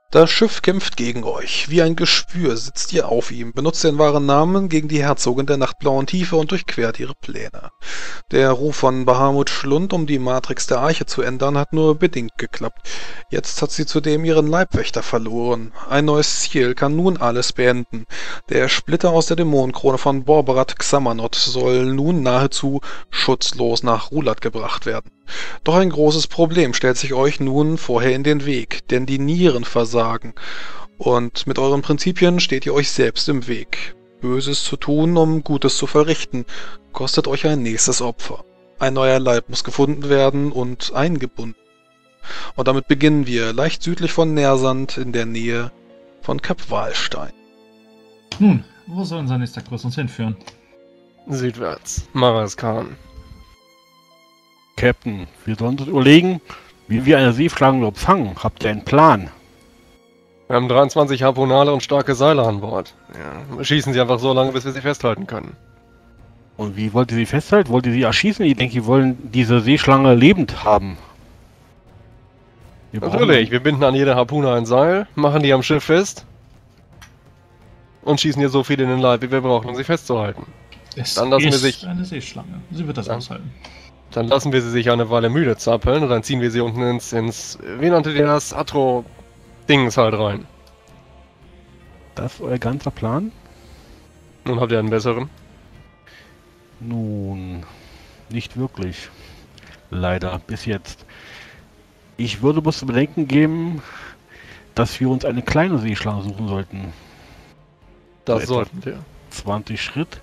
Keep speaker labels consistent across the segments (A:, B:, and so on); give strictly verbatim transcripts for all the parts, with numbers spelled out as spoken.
A: Das Schiff kämpft gegen euch. Wie ein Geschwür sitzt ihr auf ihm, benutzt den wahren Namen gegen die Herzogin der nachtblauen Tiefe und durchquert ihre Pläne. Der Ruf von Bahamut Schlund, um die Matrix der Arche zu ändern, hat nur bedingt geklappt. Jetzt hat sie zudem ihren Leibwächter verloren. Ein neues Ziel kann nun alles beenden. Der Splitter aus der Dämonenkrone von Borbarat Xamanot soll nun nahezu schutzlos nach Rulat gebracht werden. Doch ein großes Problem stellt sich euch nun vorher in den Weg, denn die Nieren versagen. Und mit euren Prinzipien steht ihr euch selbst im Weg. Böses zu tun, um Gutes zu verrichten, kostet euch ein nächstes Opfer. Ein neuer Leib muss gefunden werden und eingebunden. Und damit beginnen wir leicht südlich von Nersand in der Nähe von Kap Walstein.
B: Nun, wo soll unser nächster Kurs uns hinführen?
C: Südwärts. Maraskan.
D: Captain, wir sollen uns überlegen, wie wir eine Seeschlange fangen. Habt ihr einen Plan?
C: Wir haben dreiundzwanzig Harpunale und starke Seile an Bord. Ja, wir schießen sie einfach so lange, bis wir sie festhalten können.
D: Und wie wollt ihr sie festhalten? Wollt ihr sie erschießen? Ich denke, wir wollen diese Seeschlange lebend haben. Wir
C: Natürlich, wir binden an jede Harpune ein Seil, machen die am Schiff fest und schießen ihr so viel in den Leib, wie wir brauchen, um sie festzuhalten.
B: Es
C: Dann lassen
B: ist
C: wir sich-
B: eine Seeschlange. Sie wird das
C: Ja.
B: aushalten.
C: Dann lassen wir sie sich eine Weile müde zappeln und dann ziehen wir sie unten ins, ins wie nannte ihr das, Atro-Dings halt rein.
D: Das ist euer ganzer Plan?
C: Nun habt ihr einen besseren.
D: Nun, nicht wirklich. Leider, bis jetzt. Ich würde bloß zu bedenken geben, dass wir uns eine kleine Seeschlange suchen sollten.
C: Das
D: So etwa
C: sollten wir.
D: zwanzig Schritt.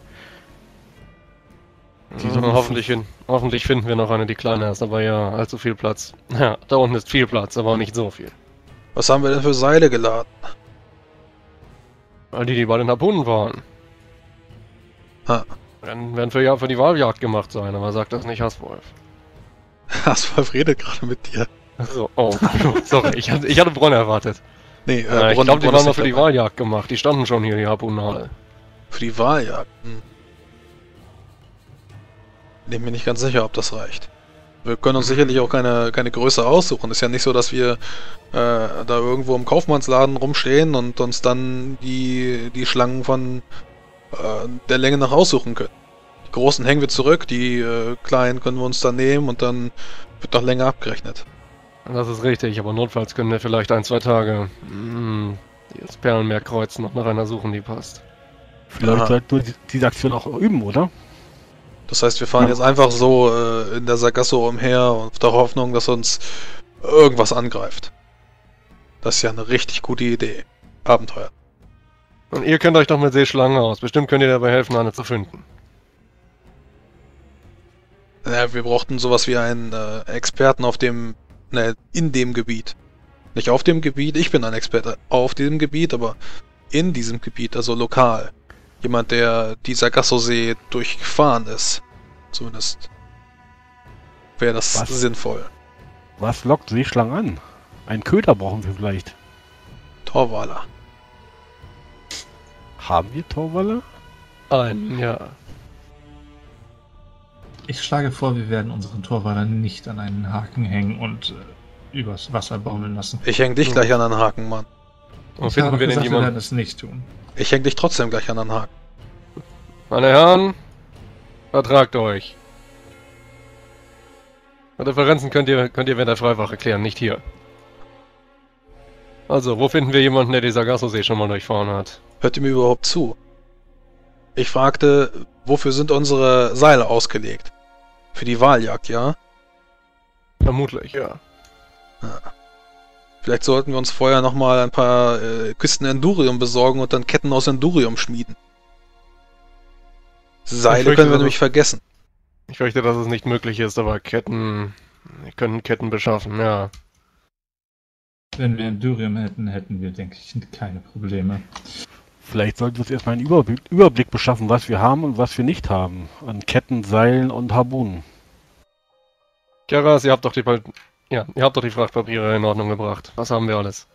D: Die
C: Ja,
D: sollen
C: hoffentlich, hin, hoffentlich finden wir noch eine, die kleiner ist, aber ja, allzu viel Platz. Ja, da unten ist viel Platz, aber auch nicht so viel.
A: Was haben wir denn für Seile geladen?
C: All die, die bei den Harpunen waren.
A: Ah.
C: Werden, werden für, ja, für die Wahljagd gemacht sein, aber sagt das nicht Hasswolf.
A: Aswolf redet gerade mit dir.
C: So, oh, sorry, ich hatte, ich hatte Bronn erwartet.
A: Nee,
C: Äh, ich
A: Bronn-
C: glaube, die
A: Bronn
C: waren
A: ist
C: noch
A: nicht
C: für die
A: dabei.
C: Wahljagd gemacht. Die standen schon hier, die Harpunale.
A: Für die Wahljagd. Hm. Bin mir nicht ganz sicher, ob das reicht. Wir können uns sicherlich auch keine, keine Größe aussuchen. Ist ja nicht so, dass wir äh, da irgendwo im Kaufmannsladen rumstehen und uns dann die, die Schlangen von äh, der Länge nach aussuchen können. Die großen hängen wir zurück, die äh, kleinen können wir uns dann nehmen und dann wird noch länger abgerechnet.
C: Das ist richtig, aber notfalls können wir vielleicht ein, zwei Tage mm, das Perlenmeer kreuzen und nach einer suchen, die passt.
D: Vielleicht
A: Aha.
D: sollten wir die- diese Aktion auch üben, oder?
A: Das heißt, wir fahren jetzt einfach so äh, in der Sargasso umher und auf der Hoffnung, dass uns irgendwas angreift. Das ist ja eine richtig gute Idee. Abenteuer.
C: Und ihr kennt euch doch mit Seeschlangen aus. Bestimmt könnt ihr dabei helfen, eine zu finden.
A: Ja, wir brauchten sowas wie einen äh, Experten auf dem, ne, in dem Gebiet. Nicht auf dem Gebiet, ich bin ein Experte auf diesem Gebiet, aber in diesem Gebiet, also lokal. Jemand, der die Sargasso-See durchgefahren ist. Zumindest wäre das
D: Was?
A: sinnvoll.
D: Was lockt Seeschlangen an? Einen Köder brauchen wir vielleicht.
A: Torwaler.
D: Haben wir Torwalle?
C: Ein, ja.
B: Ich schlage vor, wir werden unseren Torwaler nicht an einen Haken hängen und äh, übers Wasser baumeln lassen.
A: Ich häng dich gleich an den Haken, Mann.
C: Wo
B: Ich
C: finden
B: habe
C: wir denn
B: gesagt, wir werden
C: jemanden?
B: es nicht tun.
A: Ich häng dich trotzdem gleich an den Haken.
C: Meine Herren, vertragt euch. Differenzen könnt ihr, könnt ihr während der Freiwache klären, nicht hier. Also, wo finden wir jemanden, der die Sargasso-See schon mal durchfahren hat?
A: Hört ihr mir überhaupt zu? Ich fragte, wofür sind unsere Seile ausgelegt? Für die Wahljagd, ja?
C: Vermutlich, ja.
A: Vielleicht sollten wir uns vorher nochmal ein paar äh, Kisten Endurium besorgen und dann Ketten aus Endurium schmieden. Seile
C: fürchte,
A: können wir
C: das
A: nämlich
C: ist-
A: vergessen.
C: Ich fürchte, dass es nicht möglich ist, aber Ketten... Wir können Ketten beschaffen, ja.
B: Wenn wir Endurium hätten, hätten wir, denke ich, keine Probleme.
D: Vielleicht sollten wir uns erstmal einen Überblick, Überblick beschaffen, was wir haben und was wir nicht haben. An Ketten, Seilen und Harpunen.
C: Keras, ihr habt doch die... Pa- Ja, ihr habt doch die Frachtpapiere in Ordnung gebracht. Was haben wir alles?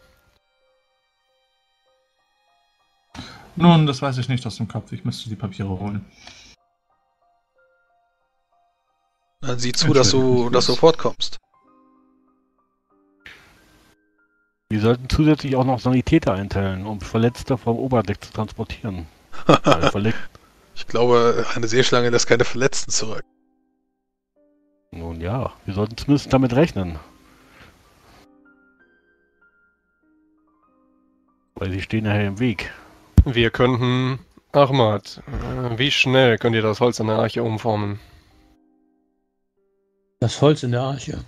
B: Nun, das weiß ich nicht aus dem Kopf. Ich müsste die Papiere holen.
A: Dann sieh zu, dass du, dass du fortkommst.
D: Wir Sie sollten zusätzlich auch noch Sanitäter einteilen, um Verletzte vom Oberdeck zu transportieren. Weil verletzt.
A: Ich glaube, eine Seeschlange lässt keine Verletzten zurück.
D: Nun ja, wir sollten zumindest damit rechnen. Weil sie stehen nachher im Weg.
C: Wir könnten... Ahmad, äh, wie schnell könnt ihr das Holz in der Arche umformen?
E: Das Holz in der Arche.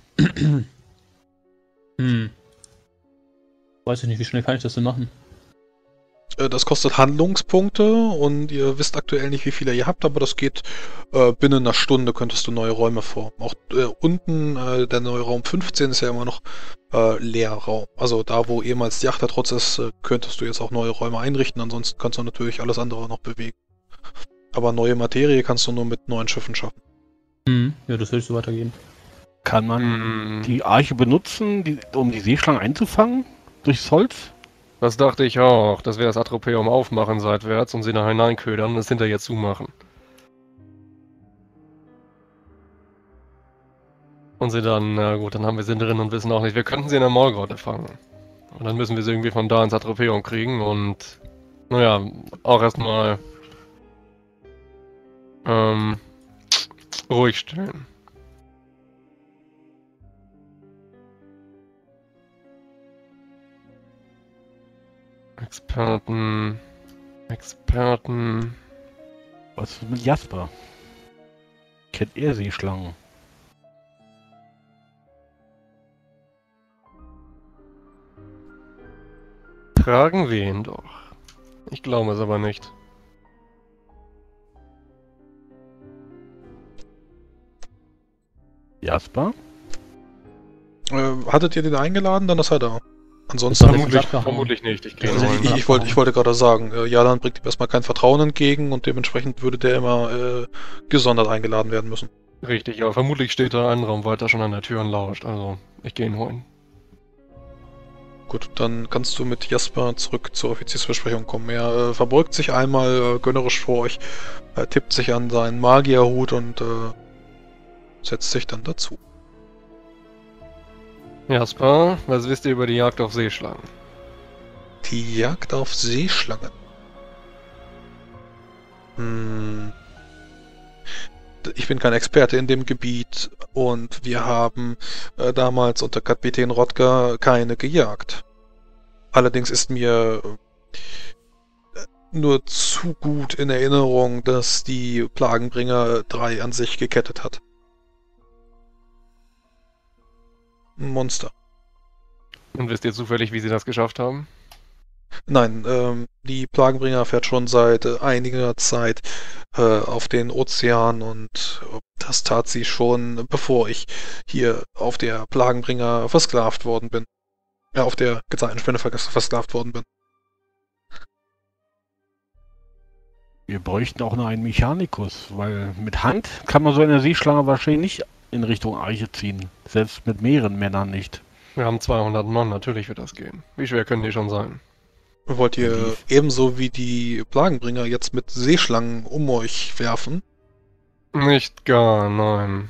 E: hm. Weiß ich nicht, wie schnell kann ich das denn machen?
A: Äh, Das kostet Handlungspunkte und ihr wisst aktuell nicht, wie viele ihr habt, aber das geht äh, binnen einer Stunde könntest du neue Räume formen. Auch äh, unten, äh, der neue Raum fünfzehn ist ja immer noch äh, Leerraum. Also da, wo ehemals die Achtertrotz ist, äh, könntest du jetzt auch neue Räume einrichten, ansonsten kannst du natürlich alles andere noch bewegen. Aber neue Materie kannst du nur mit neuen Schiffen schaffen.
E: Hm. Ja, das würde ich so weitergehen.
D: Kann man
C: Hm,
D: die Arche benutzen, die, um die Seeschlangen einzufangen? Durchs Holz?
C: das dachte ich auch, dass wir das Atropeum aufmachen seitwärts und sie da hineinködern und es hinterher zumachen. Und sie dann, na gut, dann haben wir sie drin und wissen auch nicht, wir könnten sie in der Maulgrotte fangen. Und dann müssen wir sie irgendwie von da ins Atropeum kriegen und, naja, auch erstmal ähm, ruhig stellen. Experten, Experten.
D: Was ist mit Jasper? Kennt er Seeschlangen?
C: Fragen wir ihn doch. Ich glaube es aber nicht.
D: Jasper?
A: Äh, hattet ihr den eingeladen, dann ist er da.
E: Ist
A: Ansonsten...
E: doch der
C: Vermutlich,
E: Kontakt
C: vermutlich nicht. Ich gehe
E: Also
C: nur
A: Ich,
C: hin.
A: ich, wollte, ich wollte gerade sagen, äh, Jalan bringt ihm erstmal kein Vertrauen entgegen und dementsprechend würde der immer äh, gesondert eingeladen werden müssen.
C: Richtig, aber vermutlich steht da ein Raum weiter schon an der Tür und lauscht. Also, ich gehe ihn holen.
A: Gut, dann kannst du mit Jasper zurück zur Offiziersbesprechung kommen. Er äh, verbeugt sich einmal äh, gönnerisch vor euch, äh, tippt sich an seinen Magierhut und äh, setzt sich dann dazu.
C: Jasper, was wisst ihr über die Jagd auf Seeschlangen?
A: Die Jagd auf Seeschlangen. Hm. Ich bin kein Experte in dem Gebiet und wir haben äh, damals unter Kapitän Rodger keine gejagt. Allerdings ist mir äh, nur zu gut in Erinnerung, dass die Plagenbringer drei an sich gekettet hat. Ein Monster.
C: Und wisst ihr zufällig, wie sie das geschafft haben?
A: Nein, ähm, die Plagenbringer fährt schon seit äh, einiger Zeit äh, auf den Ozean und äh, das tat sie schon, bevor ich hier auf der Plagenbringer versklavt worden bin. Ja, auf der Gezeitenspinne vers versklavt worden bin.
D: Wir bräuchten auch noch einen Mechanikus, weil mit Hand kann man so eine Seeschlange wahrscheinlich nicht in Richtung Arche ziehen. Selbst mit mehreren Männern nicht.
C: Wir haben zweihundert Mann, natürlich wird das gehen. Wie schwer können die schon sein?
A: Wollt ihr ebenso wie die Plagenbringer jetzt mit Seeschlangen um euch werfen?
C: Nicht gar, nein.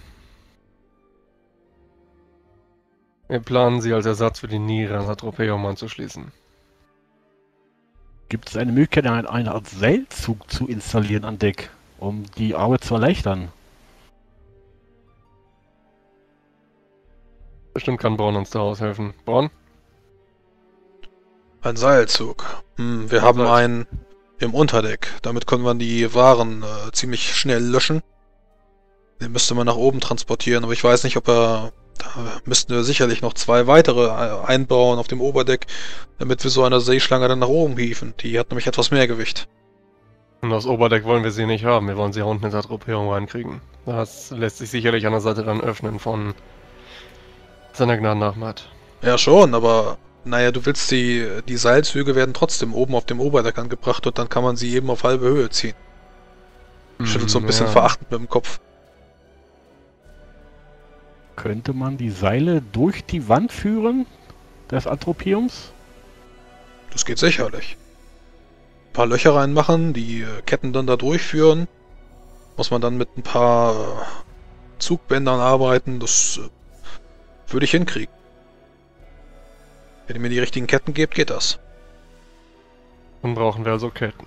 C: Wir planen sie als Ersatz für die Niere ans Atropeum anzuschließen.
D: Gibt es eine Möglichkeit, eine, eine Art Seilzug zu installieren an Deck, um die Arbeit zu erleichtern?
C: Bestimmt kann Braun uns da aushelfen. Braun?
A: Ein Seilzug. Hm, wir
C: Ein
A: haben
C: Seilzug.
A: einen im Unterdeck. Damit können wir die Waren äh, ziemlich schnell löschen. Den müsste man nach oben transportieren, aber ich weiß nicht, ob er... Da müssten wir sicherlich noch zwei weitere äh, einbauen auf dem Oberdeck, damit wir so eine Seeschlange dann nach oben hieven. Die hat nämlich etwas mehr Gewicht.
C: Und das Oberdeck wollen wir sie nicht haben. Wir wollen sie unten ins Atropeum reinkriegen. Das lässt sich sicherlich an der Seite dann öffnen von seiner Gnaden Ahmad.
A: Ja schon, aber... Naja, du willst die... Die Seilzüge werden trotzdem oben auf dem Oberdeck angebracht und dann kann man sie eben auf halbe Höhe ziehen. Schüttelt so ein bisschen
C: Ja.
A: verachtend mit dem Kopf.
D: Könnte man die Seile durch die Wand führen des Atropeums?
A: Das geht sicherlich. Ein paar Löcher reinmachen, die äh, Ketten dann da durchführen. Muss man dann mit ein paar äh, Zugbändern arbeiten. Das äh, würde ich hinkriegen. Wenn ihr mir die richtigen Ketten gebt, geht das.
C: Dann brauchen wir also Ketten.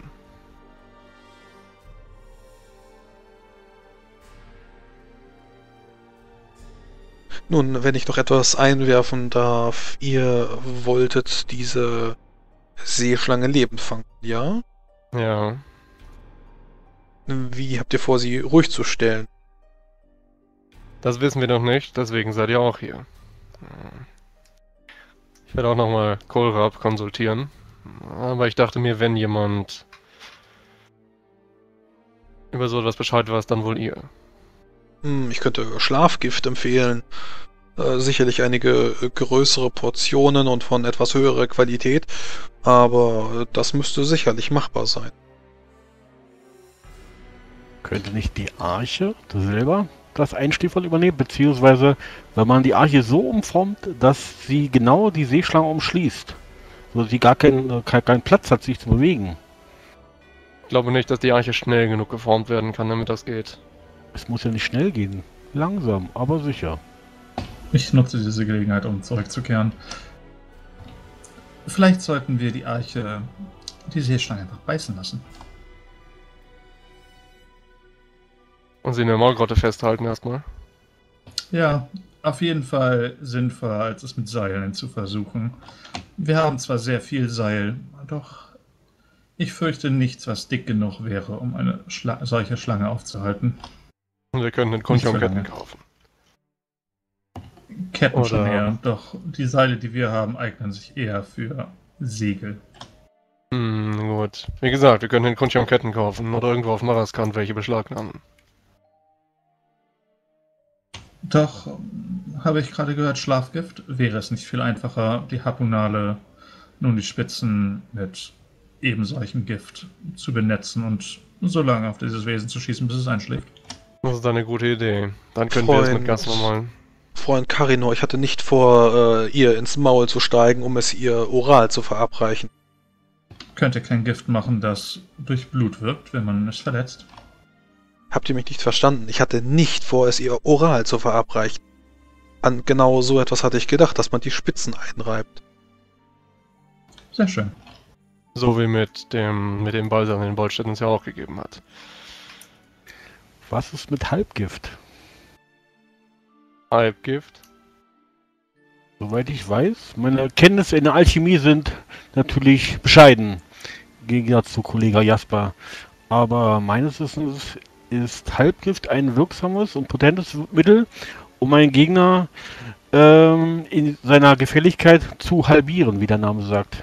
A: Nun, wenn ich noch etwas einwerfen darf, ihr wolltet diese Seeschlange lebend fangen, ja?
C: Ja.
A: Wie habt ihr vor, sie ruhig zu stellen?
C: Das wissen wir noch nicht, deswegen seid ihr auch hier. Ich werde auch nochmal Kohlraab konsultieren. Aber ich dachte mir, wenn jemand über so etwas Bescheid weiß, dann wohl ihr.
A: Hm, ich könnte Schlafgift empfehlen. Äh, sicherlich einige äh, größere Portionen und von etwas höherer Qualität, aber äh, das müsste sicherlich machbar sein.
D: Könnte nicht die Arche selber das Einschläfern übernehmen? Beziehungsweise, wenn man die Arche so umformt, dass sie genau die Seeschlange umschließt, sodass sie gar keinen, keinen Platz hat, sich zu bewegen.
C: Ich glaube nicht, dass die Arche schnell genug geformt werden kann, damit das geht.
D: Es muss ja nicht schnell gehen. Langsam, aber sicher.
B: Ich nutze diese Gelegenheit, um zurückzukehren. Vielleicht sollten wir die Arche, die Seeschlange einfach beißen lassen.
C: Und sie in der Maulgrotte festhalten erstmal.
B: Ja, auf jeden Fall sinnvoller, als es mit Seilen zu versuchen. Wir haben zwar sehr viel Seil, doch ich fürchte nichts, was dick genug wäre, um eine Schla solche Schlange aufzuhalten.
C: Und wir können den
B: Nicht für
C: Kuncham-Ketten
B: lange.
C: kaufen.
B: Ketten
C: Oder-
B: schon eher, doch die Seile, die wir haben, eignen sich eher für Segel.
C: Hm, gut. Wie gesagt, wir können den Kuncham-Ketten kaufen oder irgendwo auf Maraskan welche beschlagnahmen.
B: Doch, ähm, habe ich gerade gehört, Schlafgift? Wäre es nicht viel einfacher, die Harpunale, nun die Spitzen mit eben solchem Gift zu benetzen und so lange auf dieses Wesen zu schießen, bis es einschläft?
C: Das ist eine gute Idee. Dann können wir es mit
A: Freund.
C: ganz normalen...
A: Freund Karinor, ich hatte nicht vor, äh, ihr ins Maul zu steigen, um es ihr oral zu verabreichen.
B: Könnte kein Gift machen, das durch Blut wirkt, wenn man es verletzt.
A: Habt ihr mich nicht verstanden? Ich hatte nicht vor, es ihr oral zu verabreichen. An genau so etwas hatte ich gedacht, dass man die Spitzen einreibt.
B: Sehr schön.
C: So wie mit dem, mit dem Balsam, den Bollstedt uns ja auch gegeben hat.
D: Was ist mit Halbgift?
C: Halbgift?
D: Soweit ich weiß, meine Kenntnisse in der Alchemie sind natürlich bescheiden, im Gegensatz zu Kollege Jasper. Aber meines Wissens ist Halbgift ein wirksames und potentes Mittel, um einen Gegner ähm, in seiner Gefälligkeit zu halbieren, wie der Name sagt.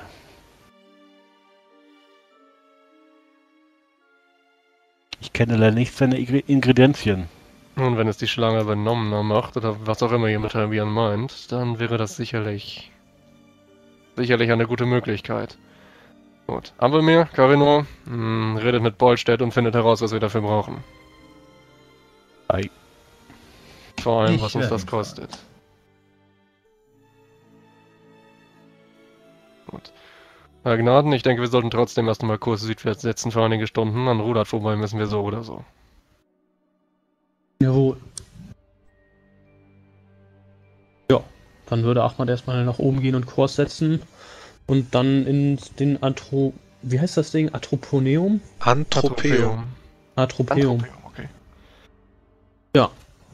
D: Ich kenne leider nicht seine Ingre- Ingredienzien.
C: Und wenn es die Schlange benommener macht, oder was auch immer ihr mit halbieren meint, dann wäre das sicherlich... sicherlich eine gute Möglichkeit. Gut. Haben wir mehr? Karinor? Hm, redet mit Bollstedt und findet heraus, was wir dafür brauchen.
D: Ei.
C: Vor allem,
B: Ich
C: was uns
B: werde
C: das
B: ihn
C: kostet. Gut. Herr Gnaden, ich denke, wir sollten trotzdem erst einmal Kurs südwärts setzen für einige Stunden. An Rudert vorbei müssen wir so oder so.
E: Jawohl. Ja, dann würde Ahmad erstmal nach oben gehen und Kurs setzen und dann in den Atro... Wie heißt das Ding? Atroponeum?
A: Anthropeum.
E: Atropeum.
C: Anthropeum, okay.
E: Ja.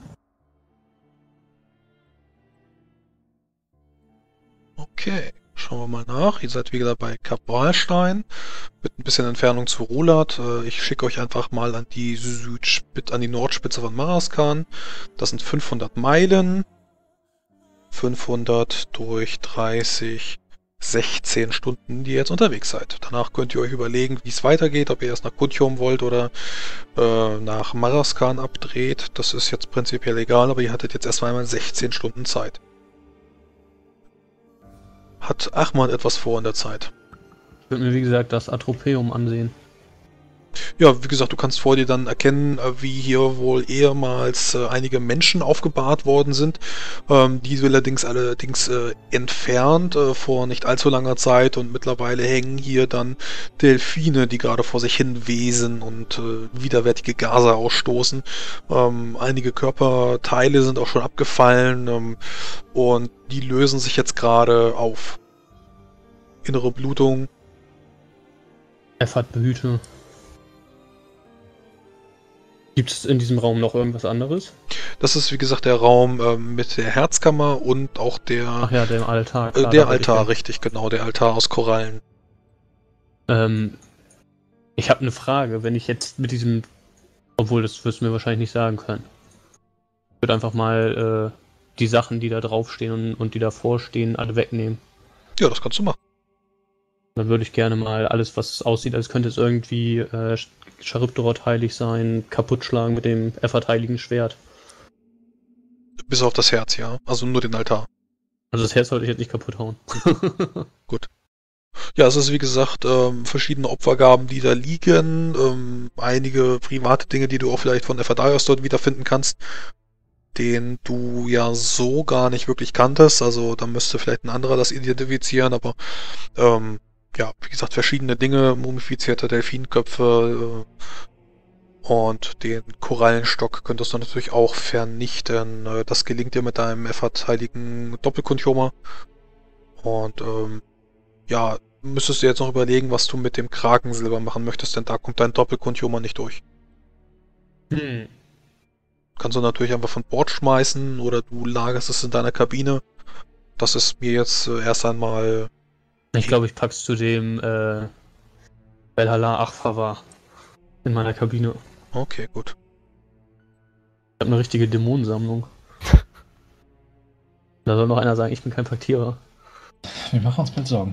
A: Okay, schauen wir mal nach. Ihr seid wieder bei Kap Walstein. Mit ein bisschen Entfernung zu Rulat. Äh, Ich schicke euch einfach mal an die Südspitze, an die Nordspitze von Maraskan. Das sind fünfhundert Meilen. fünfhundert durch dreißig, sechzehn Stunden, die ihr jetzt unterwegs seid. Danach könnt ihr euch überlegen, wie es weitergeht, ob ihr erst nach Kunchom wollt oder äh, nach Maraskan abdreht. Das ist jetzt prinzipiell egal, aber ihr hattet jetzt erst einmal sechzehn Stunden Zeit. Hat Ahmad etwas vor in der Zeit?
E: Ich würde mir, wie gesagt, das Atropeum ansehen.
A: Ja, wie gesagt, du kannst vor dir dann erkennen, äh, wie hier wohl ehemals äh, einige Menschen aufgebahrt worden sind. Ähm, die allerdings allerdings äh, entfernt äh, vor nicht allzu langer Zeit und mittlerweile hängen hier dann Delfine, die gerade vor sich hin wesen und äh, widerwärtige Gase ausstoßen. Ähm, einige Körperteile sind auch schon abgefallen ähm, und die lösen sich jetzt gerade auf. innere Blutung.
E: Effertblüte. Gibt es in diesem Raum noch irgendwas anderes?
A: Das ist, wie gesagt, der Raum ähm, mit der Herzkammer und auch der...
E: Ach ja, der Altar.
A: äh,
E: Klar,
A: der
E: da wollte ich
A: Altar,
E: hin.
A: richtig, genau. Der Altar aus Korallen.
E: Ähm, ich habe eine Frage, wenn ich jetzt mit diesem... Obwohl, das wirst du mir wahrscheinlich nicht sagen können. Ich würde einfach mal äh, die Sachen, die da draufstehen und, und die davor stehen, alle wegnehmen.
A: Ja, das kannst du machen.
E: Dann würde ich gerne mal alles, was aussieht, als könnte es irgendwie äh, Charybdorot heilig sein, kaputt schlagen mit dem Effert-heiligen Schwert.
A: Bis auf das Herz, ja. Also nur den Altar.
E: Also das Herz sollte ich jetzt nicht kaputt hauen.
A: Ja, es ist wie gesagt ähm, verschiedene Opfergaben, die da liegen. Ähm, einige private Dinge, die du auch vielleicht von Ephadaios dort wiederfinden kannst, den du ja so gar nicht wirklich kanntest. Also da müsste vielleicht ein anderer das identifizieren, aber ähm, ja, wie gesagt, verschiedene Dinge, mumifizierte Delfinköpfe äh, und den Korallenstock könntest du natürlich auch vernichten. Äh, das gelingt dir mit deinem Ephad-heiligen Doppelkontioma. Und ähm, ja, müsstest du jetzt noch überlegen, was du mit dem Krakensilber machen möchtest, denn da kommt dein Doppelkontioma nicht durch.
E: Hm.
A: Kannst du natürlich einfach von Bord schmeißen oder du lagerst es in deiner Kabine. Das ist mir jetzt äh, erst einmal...
E: Ich glaube, ich pack's zu dem äh, Belhala Achfawa in meiner Kabine.
A: Okay, gut.
E: Ich habe eine richtige Dämonensammlung. Da soll noch einer sagen, ich bin kein Paktierer.
B: Wir machen uns bald Sorgen.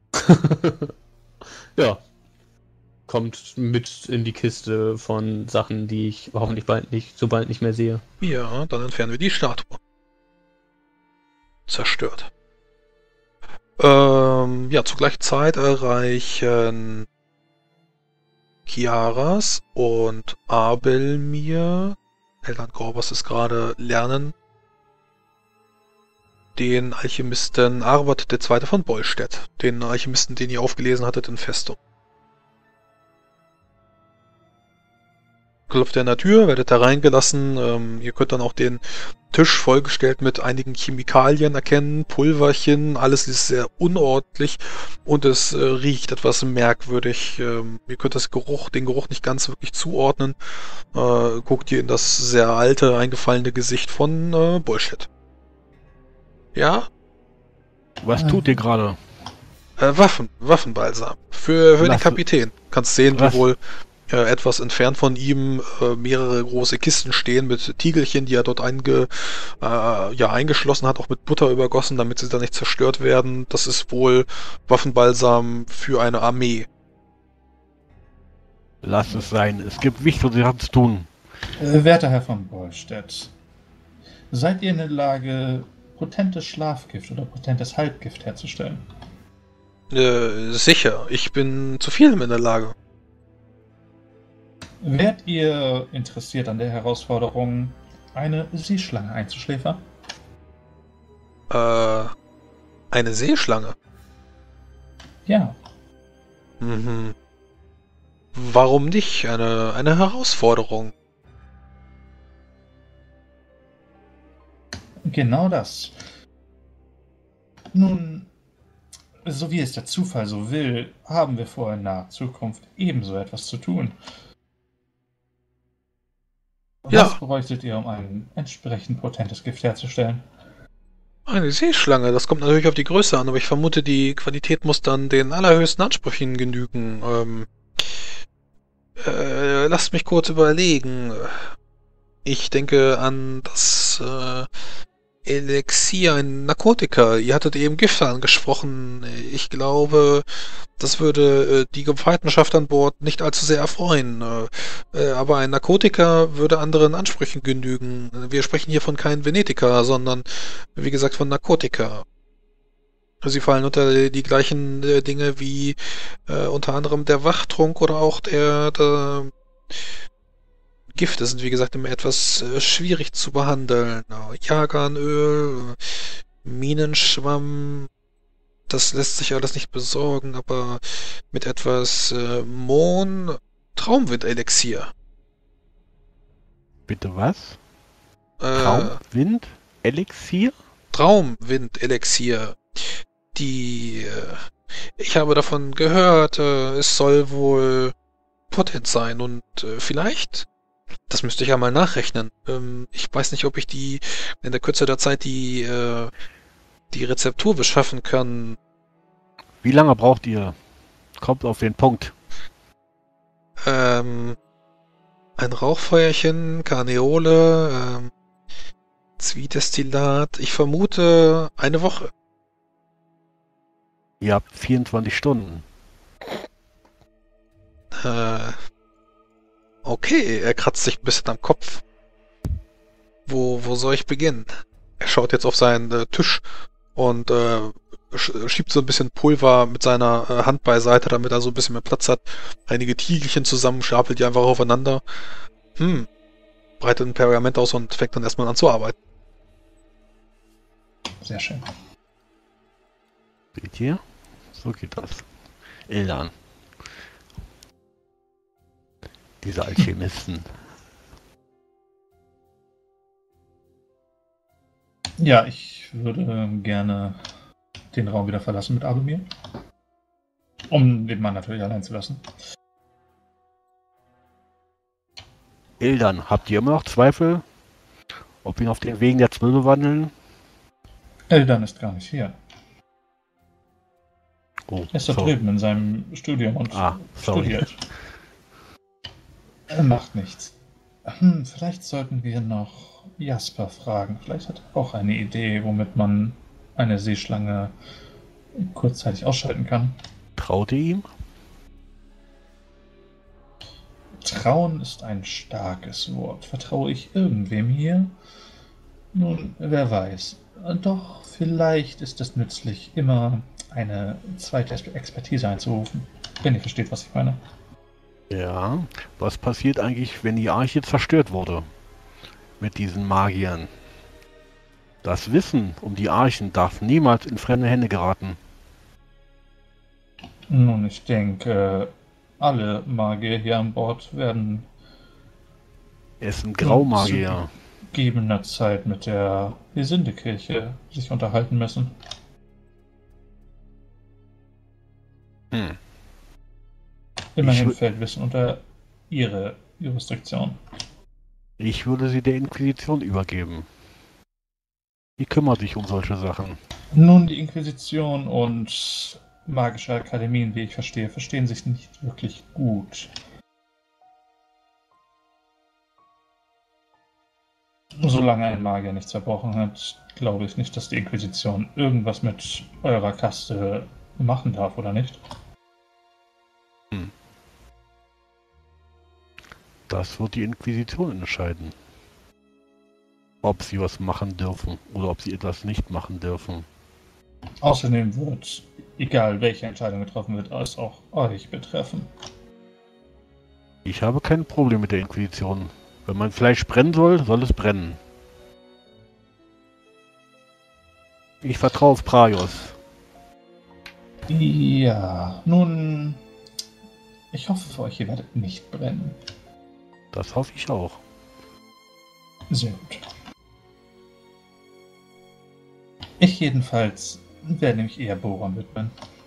E: Ja. Kommt mit in die Kiste von Sachen, die ich hoffentlich bald nicht, so bald nicht mehr sehe.
A: Ja, dann entfernen wir die Statue. Zerstört. Ähm, ja, zur gleichen Zeit erreichen Kiaras und Abelmir, Eltern Gorbas ist gerade lernen, den Alchemisten Arvat der Zweite von Bolstedt, den Alchemisten, den ihr aufgelesen hattet in Festung. Klopft ihr an der Tür, werdet hereingelassen, ähm, ihr könnt dann auch den Tisch vollgestellt mit einigen Chemikalien erkennen, Pulverchen, alles ist sehr unordentlich und es äh, riecht etwas merkwürdig. Ähm, ihr könnt das Geruch, den Geruch nicht ganz wirklich zuordnen. Äh, guckt ihr in das sehr alte, eingefallene Gesicht von äh, Bolstedt. Ja?
D: Was tut ihr gerade?
A: Äh, Waffen, Waffenbalsam. Für, für den
D: Lass-
A: Kapitän. Kannst sehen, wie
D: Was?
A: wohl äh, etwas entfernt von ihm äh, mehrere große Kisten stehen mit Tiegelchen, die er dort einge, äh, ja, eingeschlossen hat, auch mit Butter übergossen, damit sie dann nicht zerstört werden. Das ist wohl Waffenbalsam für eine Armee.
D: Lasst es sein. Es gibt wichtige Sachen zu tun.
B: Äh, werter Herr von Bolstedt, seid ihr in der Lage, potentes Schlafgift oder potentes Halbgift herzustellen?
A: Äh, sicher, ich bin zu vielem in der Lage.
B: Wärt ihr interessiert an der Herausforderung, eine Seeschlange einzuschläfern?
A: Äh, eine Seeschlange?
B: Ja.
A: Mhm. Warum nicht? Eine, eine Herausforderung.
B: Genau das. Nun, so wie es der Zufall so will, haben wir vor, in naher Zukunft ebenso etwas zu tun.
A: Ja.
B: Was bräuchtet ihr, um ein entsprechend potentes Gift herzustellen?
A: Eine Seeschlange, das kommt natürlich auf die Größe an, aber ich vermute, die Qualität muss dann den allerhöchsten Ansprüchen genügen. Ähm, äh, lasst mich kurz überlegen. Ich denke an das äh, Elixier, ein Narkotiker. Ihr hattet eben Gifte angesprochen. Ich glaube, das würde äh, die Gefährtenschaft an Bord nicht allzu sehr erfreuen. Äh, äh, aber ein Narkotiker würde anderen Ansprüchen genügen. Wir sprechen hier von keinem Venetica, sondern, wie gesagt, von Narkotika. Sie fallen unter die gleichen äh, Dinge wie äh, unter anderem der Wachtrunk oder auch der, der Gifte sind, wie gesagt, immer etwas äh, schwierig zu behandeln. Äh, Jaganöl, äh, Minenschwamm, das lässt sich alles nicht besorgen, aber mit etwas äh, Mohn, Traumwind-Elixier.
D: Bitte was?
A: Äh,
D: Traum, Wind, Elixier?
A: Traumwind-Elixier. Die, äh, Ich habe davon gehört, äh, es soll wohl potent sein und äh, vielleicht, das müsste ich ja mal nachrechnen. Ähm, ich weiß nicht, ob ich die in der Kürze der Zeit die, äh, die Rezeptur beschaffen kann.
D: Wie lange braucht ihr? Kommt auf den Punkt.
A: Ähm, ein Rauchfeuerchen, Karneole, ähm, Zwiedestillat. Ich vermute eine Woche.
D: Ihr habt vierundzwanzig Stunden.
A: Äh, okay, er kratzt sich ein bisschen am Kopf. Wo, wo soll ich beginnen? Er schaut jetzt auf seinen äh, Tisch und äh, sch- schiebt so ein bisschen Pulver mit seiner äh, Hand beiseite, damit er so ein bisschen mehr Platz hat. Einige Tiegelchen zusammen, stapelt die einfach aufeinander. Hm, breitet ein Pergament aus und fängt dann erstmal an zu arbeiten.
B: Sehr schön.
D: Seht ihr? So geht das. Ildan. Diese Alchemisten.
B: Ja, ich würde gerne den Raum wieder verlassen mit Abelmir. Um den Mann natürlich allein zu lassen.
D: Ildan, habt ihr immer noch Zweifel, ob wir ihn auf den Wegen der Zwölfe wandeln?
B: Eldan ist gar nicht hier.
D: Oh,
B: Er ist da
D: sorry.
B: drüben in seinem Studium und
D: Ah, sorry.
B: studiert. Er macht nichts. Hm, vielleicht sollten wir noch Jasper fragen. Vielleicht hat er auch eine Idee, womit man eine Seeschlange kurzzeitig ausschalten kann.
D: Traut ihr ihm?
B: Trauen ist ein starkes Wort. Vertraue ich irgendwem hier? Nun, wer weiß. Doch vielleicht ist es nützlich, immer eine zweite Expertise einzurufen. Wenn ihr versteht, was ich meine.
D: Ja. Was passiert eigentlich, wenn die Arche zerstört wurde? Mit diesen Magiern. Das Wissen um die Archen darf niemals in fremde Hände geraten.
B: Nun, ich denke, alle Magier hier an Bord werden
D: Es sind Graumagier.
B: gegebener Zeit mit der Gesindekirche sich unterhalten müssen.
D: Hm.
B: Immerhin
D: Ich wü-
B: fällt Wissen unter ihre Jurisdiktion.
D: Ich würde sie der Inquisition übergeben. Die kümmert sich um solche Sachen.
B: Nun, die Inquisition und magische Akademien, wie ich verstehe, verstehen sich nicht wirklich gut. Solange ein Magier nichts verbrochen hat, glaube ich nicht, dass die Inquisition irgendwas mit eurer Kaste machen darf, oder nicht?
D: Das wird die Inquisition entscheiden. Ob sie was machen dürfen oder ob sie etwas nicht machen dürfen.
B: Außerdem wird, egal welche Entscheidung getroffen wird, es auch euch betreffen.
D: Ich habe kein Problem mit der Inquisition. Wenn mein Fleisch brennen soll, soll es brennen. Ich vertraue auf Praios.
B: Ja, nun, ich hoffe für euch, ihr werdet nicht brennen.
D: Das hoffe ich auch.
B: Sehr gut. Ich jedenfalls werde mich eher Boron widmen.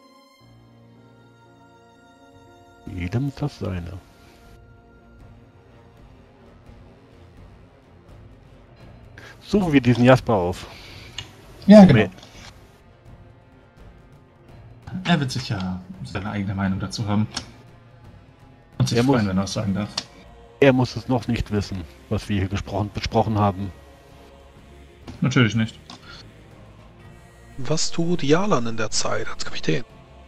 D: Jedem das seine. Suchen wir diesen Jasper auf.
B: Ja, genau.
D: Nee.
B: Er wird sicher seine eigene Meinung dazu haben. Und sich
D: Er muss-
B: freuen, wenn er es sagen darf.
D: Er muss es noch nicht wissen, was wir hier gesprochen, besprochen haben.
B: Natürlich nicht.
A: Was tut Jalan in der Zeit als Kapitän?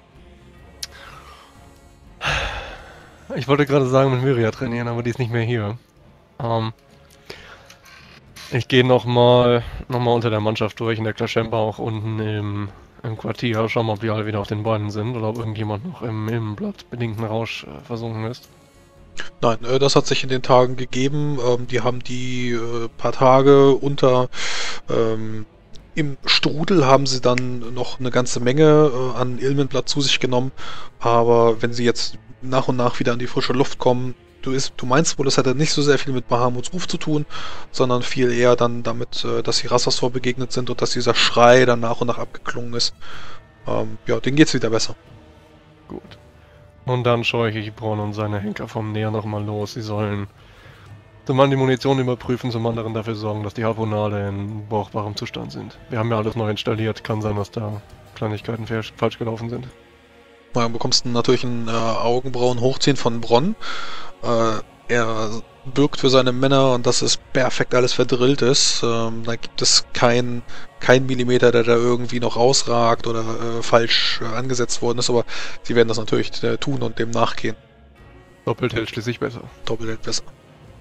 C: Ich wollte gerade sagen, mit Myria trainieren, aber die ist nicht mehr hier. Ähm, ich gehe nochmal noch mal unter der Mannschaft durch, in der Klaschemba auch unten im, im Quartier. Schauen mal, ob wir alle wieder auf den Beinen sind oder ob irgendjemand noch im Ilmenblatt-bedingten Rausch äh, versunken ist.
A: Nein, äh, das hat sich in den Tagen gegeben. Ähm, die haben die äh, paar Tage unter ähm, im Strudel haben sie dann noch eine ganze Menge äh, an Ilmenblatt zu sich genommen. Aber wenn sie jetzt nach und nach wieder an die frische Luft kommen, du, ist, du meinst wohl, das hatte nicht so sehr viel mit Bahamuts Ruf zu tun, sondern viel eher dann damit, äh, dass sie Rassasor begegnet sind und dass dieser Schrei dann nach und nach abgeklungen ist. Ähm, ja, denen geht's wieder besser.
C: Gut. Und dann scheuche ich Bronn und seine Henker vom Näher nochmal los. Sie sollen zum einen die Munition überprüfen, zum anderen dafür sorgen, dass die Harpunale in brauchbarem Zustand sind. Wir haben ja alles neu installiert, kann sein, dass da Kleinigkeiten falsch gelaufen sind.
A: Ja, du bekommst natürlich ein äh, Augenbrauen hochziehen von Bronn. Äh, er bürgt für seine Männer und dass es perfekt alles verdrillt ist. Ähm, da gibt es kein, kein Millimeter, der da irgendwie noch ausragt oder äh, falsch äh, angesetzt worden ist, aber sie werden das natürlich äh, tun und dem nachgehen.
C: Doppelt hält schließlich besser.
A: Doppelt hält besser.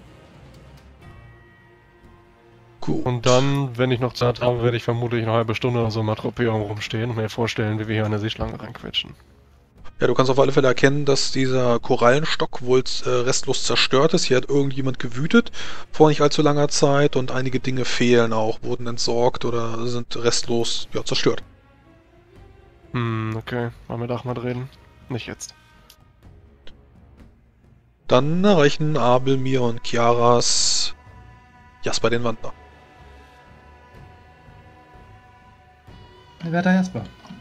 A: Gut.
C: Und dann, wenn ich noch Zeit habe, werde ich vermutlich eine halbe Stunde oder so mal Tropeum rumstehen und mir vorstellen, wie wir hier eine Seeschlange reinquetschen.
A: Ja, du kannst auf alle Fälle erkennen, dass dieser Korallenstock wohl äh, restlos zerstört ist. Hier hat irgendjemand gewütet vor nicht allzu langer Zeit und einige Dinge fehlen auch, wurden entsorgt oder sind restlos ja, zerstört.
C: Hm, okay. Wollen wir da mal reden? Nicht jetzt.
A: Dann erreichen Abel, Mir und Chiaras Jasper den Wandler.
B: Werter Jasper.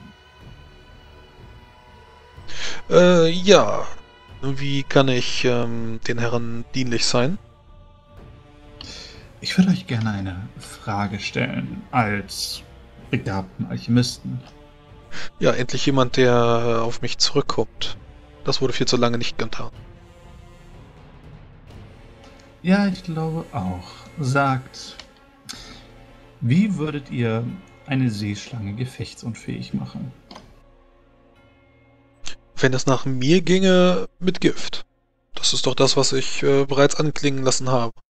A: Äh, ja. Wie kann ich ähm, den Herren dienlich sein?
B: Ich würde euch gerne eine Frage stellen, als begabten Alchemisten.
A: Ja, endlich jemand, der äh, auf mich zurückkommt. Das wurde viel zu lange nicht getan.
B: Ja, ich glaube auch. Sagt, wie würdet ihr eine Seeschlange gefechtsunfähig machen?
A: Wenn es nach mir ginge, mit Gift. Das ist doch das, was ich äh, bereits anklingen lassen habe.